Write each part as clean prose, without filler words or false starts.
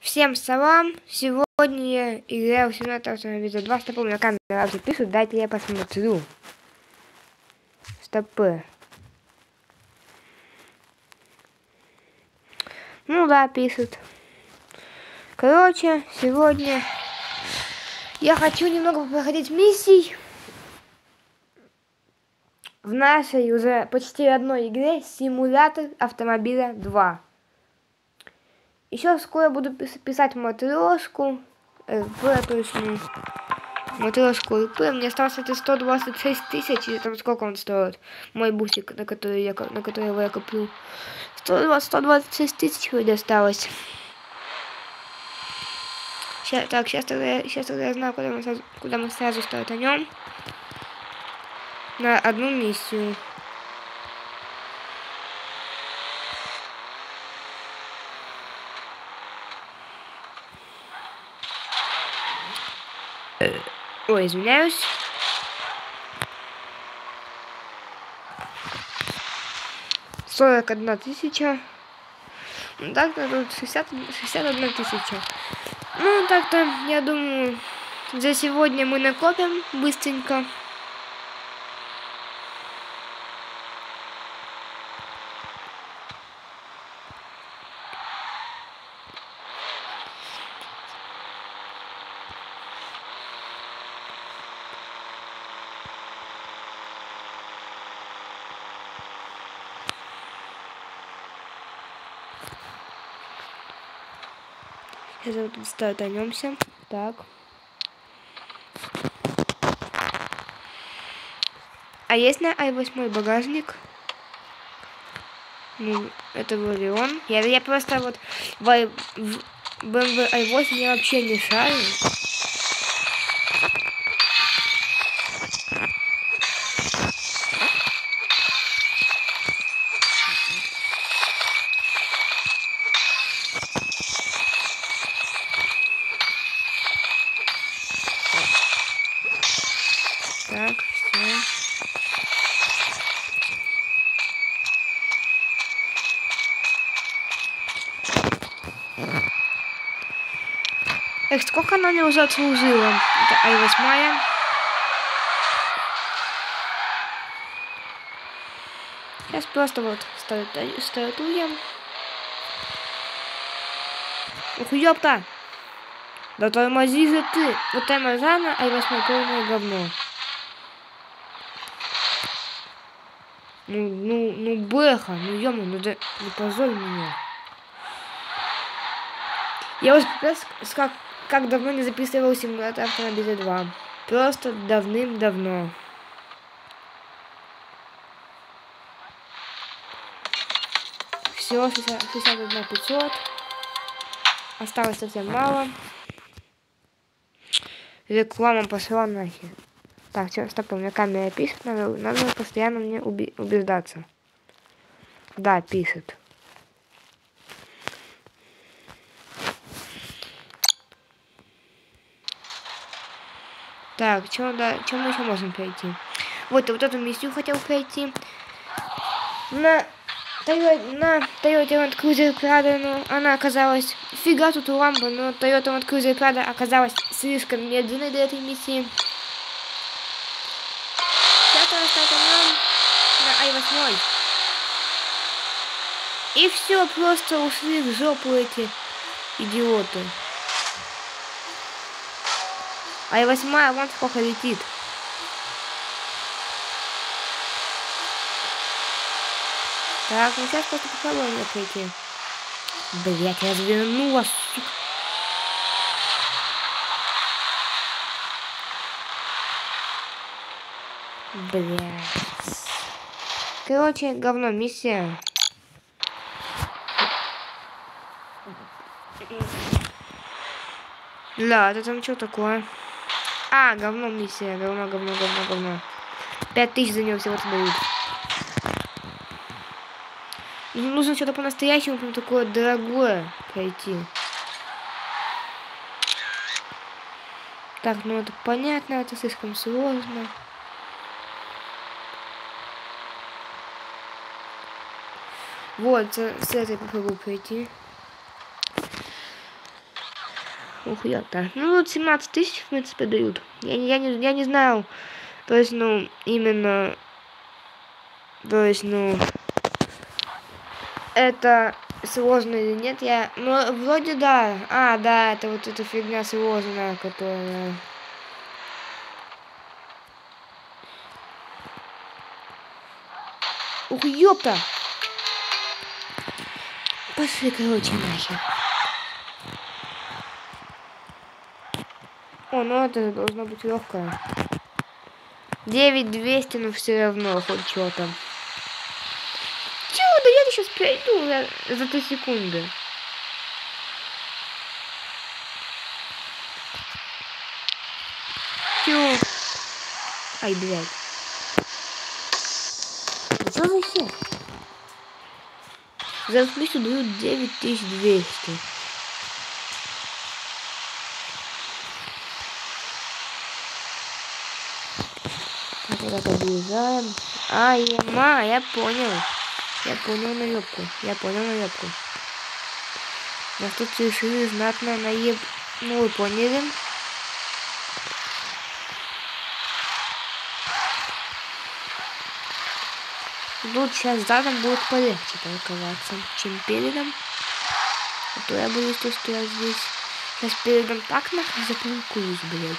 Всем салам! Сегодня я играю в симулятор автомобиля 2. Стопы, у меня камера записывает, дайте я посмотрю. Стопы. Ну да, пишет. Короче, сегодня я хочу немного проходить миссий в нашей уже почти одной игре симулятор автомобиля 2. Еще скоро буду писать матрешку, точно, матрешку РП. Мне осталось это 126 тысяч, и там сколько он стоит? Мой бусик, на который я коплю. 126 тысяч вроде осталось. Сейчас тогда я знаю, куда мы сразу стартанем. На одну миссию. Ой, извиняюсь. $41 тысяча. Так-то тут 61 тысяча. Ну, так-то, я думаю, за сегодня мы накопим быстренько. Сейчас вот стартанемся. Так. А есть на i8 багажник? Ну, это был он. Я просто вот в BMW i8 я вообще не шарю. Так, все. Эх, сколько она мне уже отслужила? Это i8. Сейчас просто вот стартуем. Ух, ёпта! Да тормози же ты! Вот тормозана, i8 полное говно. Ну, бэха, ну ё-моё, ну да, не позорь меня. Я уже как давно не записывал симулятор автомобиля 2. Просто давным-давно. Все, 61 500. Осталось совсем мало. Реклама пошла нахер. Так, все, стоп, у меня камера пишет, надо постоянно мне убеждаться. Да, пишет. Так, чем мы еще можем пройти? Вот эту миссию хотел пройти. На Toyota Land Cruiser Prado, но она оказалась... Фига тут лампа, но Toyota Land Cruiser Prado оказалась слишком медленной для этой миссии. Сейчас стартанем на i8. И все, просто ушли в жопу эти идиоты. i8 вон сколько летит. Так, ну сейчас просто попробуем ее пройти. Блять, развернула, сука. Блять. Короче, говно, миссия. Да, это там что такое? А, говно миссия, говно. 5000 за нее всего-то дают. Нужно что-то по-настоящему, прям такое дорогое пройти. Так, ну это понятно, это слишком сложно. Вот, с этой попробую пройти. Ух, ёпта. Ну, тут 17 тысяч, в принципе, дают. Я не знаю, то есть, ну, именно, то есть, ну, это сложно или нет, ну, вроде да. А, да, это вот эта фигня сложная, которая... Ух, ёпта! Пошли, короче, нахер. О, ну это должно быть легкое. 9200, но все равно хоть что-то. Чего? Да я сейчас пройду за 3 секунды. Чё? Ай, блядь. Да что за хер? За списку дают 9200. Так, объезжаем. Я понял. Я понял наебку. Нас тут решили знатно наеб... Ну, вы поняли. Тут сейчас задом будет полегче парковаться, чем передом. А то я боюсь, что я здесь сейчас передом так нахуй запаркуюсь, блядь.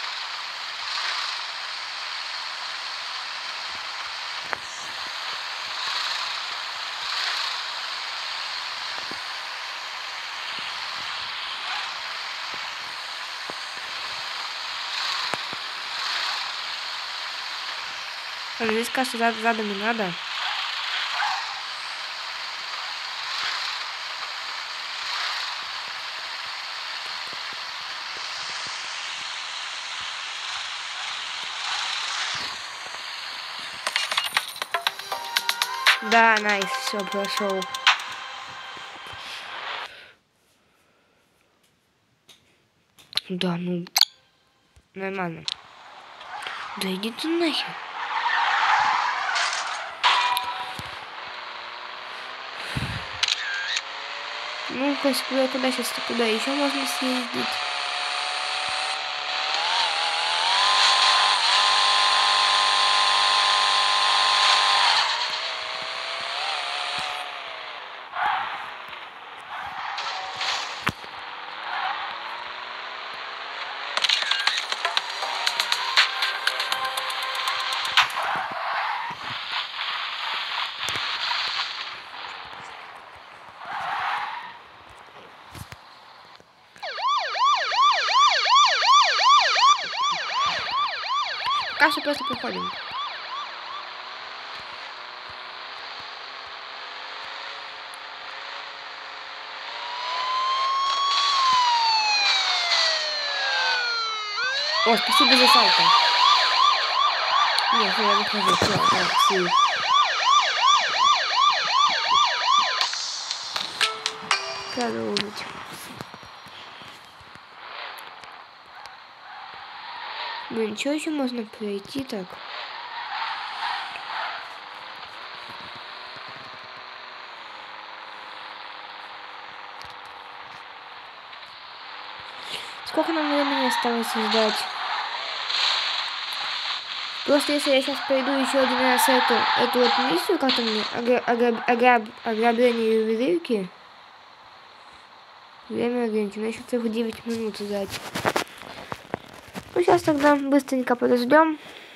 А здесь, кажется, задом не надо. Да, найс, все, прошел. Да, ну, нормально. Да иди ты нахер. Ну, куда сейчас, куда еще можно съездить? Кашу просто проходим. О, спасибо за салто. Нет, я выхожу. Все. Продолжить. Блин, что еще можно пройти так? Сколько нам времени осталось ждать? Просто если я сейчас пройду еще один раз эту вот миссию, как там мне, ограбление ювелирки, время ограничено, еще целых 9 минут ждать. Ну, сейчас тогда быстренько подождем.